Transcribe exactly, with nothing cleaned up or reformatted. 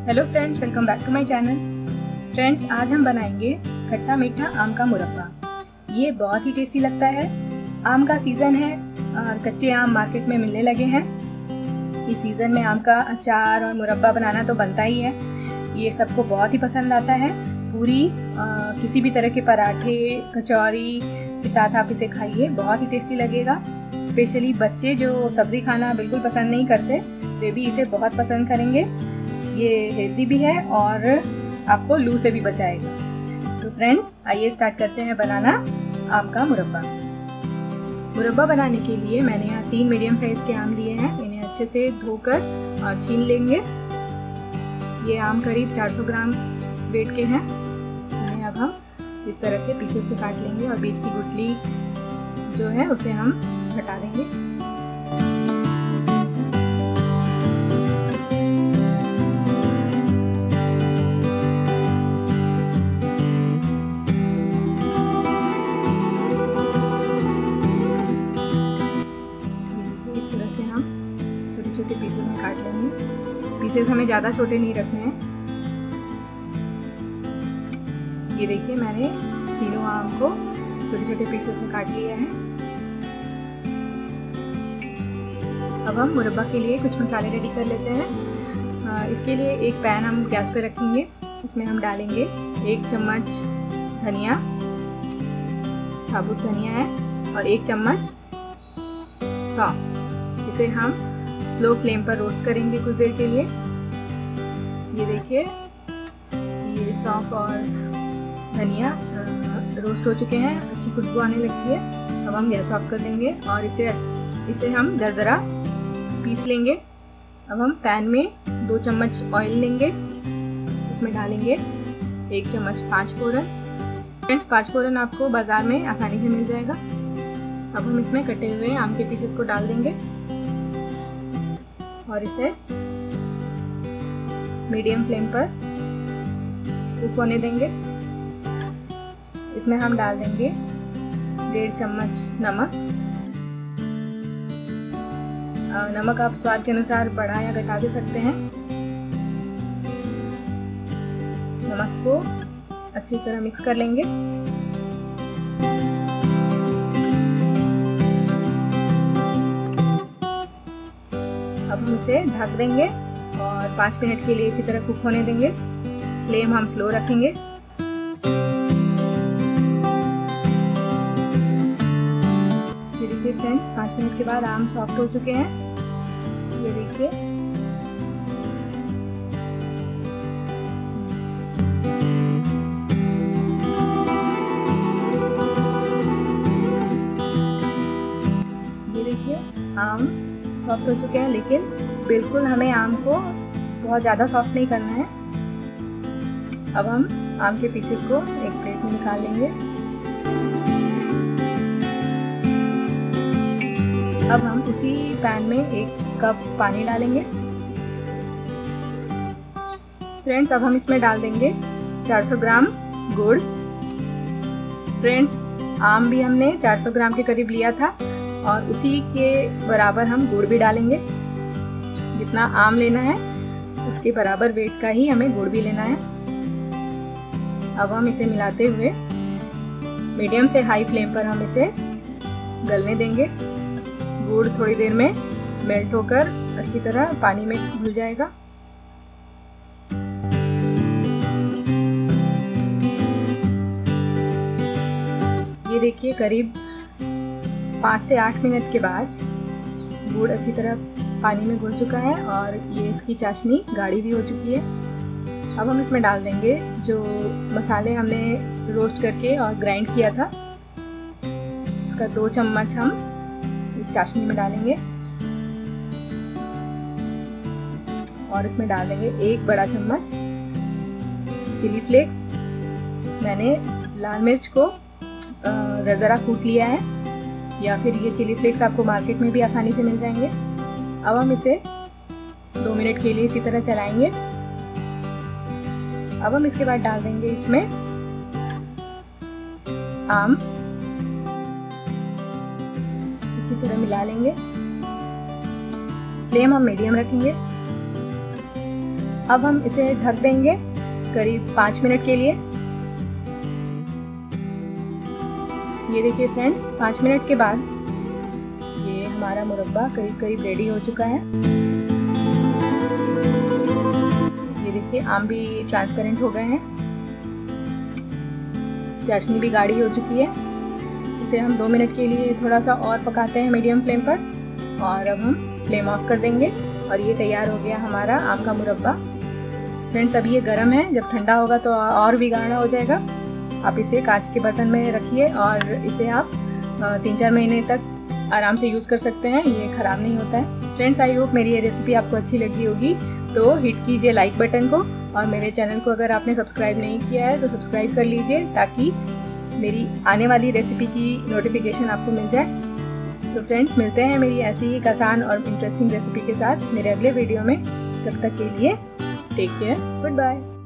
Hello friends, welcome back to my channel. Friends, आज हम बनाएंगे खट्टा मीठा आम का मुरब्बा। ये बहुत ही टेस्टी लगता है। आम का सीज़न है और कच्चे आम मार्केट में मिलने लगे हैं। इस सीज़न में आम का अचार और मुरब्बा बनाना तो बनता ही है। ये सबको बहुत ही पसंद आता है। पूरी आ, किसी भी तरह के पराठे, कचौरी के साथ आप इसे खाइए, बहुत ही टेस्टी लगेगा। स्पेशली बच्चे जो सब्ज़ी खाना बिल्कुल पसंद नहीं करते, वे भी इसे बहुत पसंद करेंगे। ये हेल्दी भी है और आपको लू से भी बचाएगा। तो फ्रेंड्स, आइए स्टार्ट करते हैं बनाना आम का मुरब्बा। मुरब्बा बनाने के लिए मैंने यहाँ तीन मीडियम साइज़ के आम लिए हैं। इन्हें अच्छे से धोकर और छील लेंगे। ये आम करीब चार सौ ग्राम वेट के हैं। इन्हें अब हम इस तरह से पीसेस पे काट लेंगे और बीच की गुठली जो है उसे हम हटा देंगे। छोटे पीसेस में काट लेंगे। पीसेस हमें ज़्यादा छोटे नहीं रखने हैं। ये देखिए, मैंने तीनों आम को छोटे छोटे पीसेस में काट लिया है। अब हम मुरब्बा के लिए कुछ मसाले रेडी कर लेते हैं। इसके लिए एक पैन हम गैस पे रखेंगे। इसमें हम डालेंगे एक चम्मच धनिया, साबुत धनिया है, और एक चम्मच सौंफ। इसे हम लो फ्लेम पर रोस्ट करेंगे कुछ देर के लिए। ये देखिए, ये सौंफ और धनिया रोस्ट हो चुके हैं, अच्छी खुशबू आने लगी है। अब हम गैस ऑफ कर देंगे और इसे इसे हम दरदरा पीस लेंगे। अब हम पैन में दो चम्मच ऑयल लेंगे। उसमें डालेंगे एक चम्मच पाँच फोरन। फ्रेंड्स, पाँच फोरन आपको बाज़ार में आसानी से मिल जाएगा। अब हम इसमें कटे हुए आम के पीसेस को डाल देंगे और इसे मीडियम फ्लेम पर कुक होने देंगे। इसमें हम डाल देंगे डेढ़ चम्मच नमक। नमक आप स्वाद के अनुसार बढ़ा या घटा दे सकते हैं। नमक को अच्छी तरह मिक्स कर लेंगे। अब हम इसे ढक देंगे और पाँच मिनट के लिए इसी तरह कुक होने देंगे। फ्लेम हम स्लो रखेंगे। ये देखिए फ्रेंड्स, पाँच मिनट के बाद आम सॉफ्ट हो चुके हैं। ये देखिए, ये देखिए आम सॉफ्ट हो चुके हैं, लेकिन बिल्कुल हमें आम को बहुत ज़्यादा सॉफ्ट नहीं करना है। अब हम आम के पीसेस को एक प्लेट में निकाल लेंगे। अब हम उसी पैन में एक कप पानी डालेंगे। फ्रेंड्स, अब हम इसमें डाल देंगे चार सौ ग्राम गुड़। फ्रेंड्स, आम भी हमने चार सौ ग्राम के करीब लिया था और उसी के बराबर हम गुड़ भी डालेंगे। जितना आम लेना है उसके बराबर वेट का ही हमें गुड़ भी लेना है। अब हम इसे मिलाते हुए मीडियम से हाई फ्लेम पर हम इसे गलने देंगे। गुड़ थोड़ी देर में मेल्ट होकर अच्छी तरह पानी में घुल जाएगा। ये देखिए, करीब पाँच से आठ मिनट के बाद गुड़ अच्छी तरह पानी में घुल चुका है और ये इसकी चाशनी गाढ़ी भी हो चुकी है। अब हम इसमें डाल देंगे जो मसाले हमने रोस्ट करके और ग्राइंड किया था, उसका दो चम्मच हम इस चाशनी में डालेंगे और इसमें डाल देंगे एक बड़ा चम्मच चिली फ्लेक्स। मैंने लाल मिर्च को दरदरा कूट लिया है, या फिर ये चिली फ्लेक्स आपको मार्केट में भी आसानी से मिल जाएंगे। अब हम इसे दो मिनट के लिए इसी तरह चलाएंगे। अब हम इसके बाद डाल देंगे इसमें आम। इसी तरह मिला लेंगे। फ्लेम हम मीडियम रखेंगे। अब हम इसे ढक देंगे करीब पाँच मिनट के लिए। ये देखिए फ्रेंड्स, पाँच मिनट के बाद ये हमारा मुरब्बा करीब करीब रेडी हो चुका है। ये देखिए आम भी ट्रांसपेरेंट हो गए हैं, चाशनी भी गाढ़ी हो चुकी है। इसे हम दो मिनट के लिए थोड़ा सा और पकाते हैं मीडियम फ्लेम पर, और अब हम फ्लेम ऑफ कर देंगे और ये तैयार हो गया हमारा आम का मुरब्बा। फ्रेंड्स अभी ये गर्म है, जब ठंडा होगा तो और भी गाढ़ा हो जाएगा। आप इसे कांच के बर्तन में रखिए और इसे आप तीन चार महीने तक आराम से यूज़ कर सकते हैं, ये ख़राब नहीं होता है। फ्रेंड्स आई होप मेरी ये रेसिपी आपको अच्छी लगी होगी, तो हिट कीजिए लाइक बटन को, और मेरे चैनल को अगर आपने सब्सक्राइब नहीं किया है तो सब्सक्राइब कर लीजिए ताकि मेरी आने वाली रेसिपी की नोटिफिकेशन आपको मिल जाए। तो फ्रेंड्स मिलते हैं मेरी ऐसी ही आसान और इंटरेस्टिंग रेसिपी के साथ मेरे अगले वीडियो में। तब तक के लिए टेक केयर, गुड बाय।